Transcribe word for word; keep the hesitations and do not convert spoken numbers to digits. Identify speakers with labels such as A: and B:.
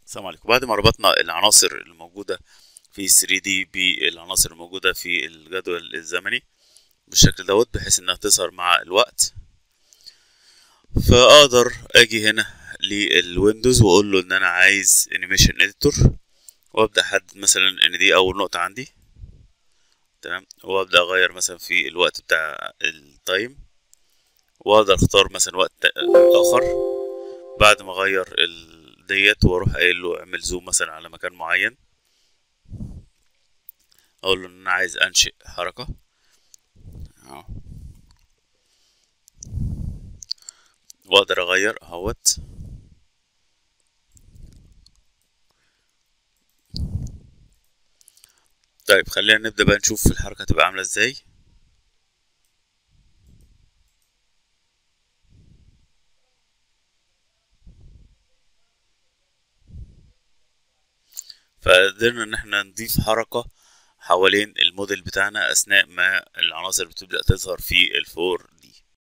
A: السلام عليكم. بعد ما ربطنا العناصر الموجودة في ثري دي بالعناصر الموجودة في الجدول الزمني بالشكل دوت بحيث انها تظهر مع الوقت، فاقدر اجي هنا للويندوز واقول له ان انا عايز انيميشن اديتور، وابدا احدد مثلا ان دي اول نقطة عندي. تمام. وابدا اغير مثلا في الوقت بتاع التايم، واقدر اختار مثلا وقت اخر بعد ما اغير ال- ديت، واروح قايل له اعمل زوم مثلا على مكان معين. اقول له ان انا عايز انشئ حركة اهو، واقدر اغير اهوت. طيب خلينا نبدأ بقى نشوف الحركة تبقى عاملة ازاي. فقدرنا ان احنا نضيف حركة حوالين الموديل بتاعنا اثناء ما العناصر بتبدأ تظهر في الفور دي.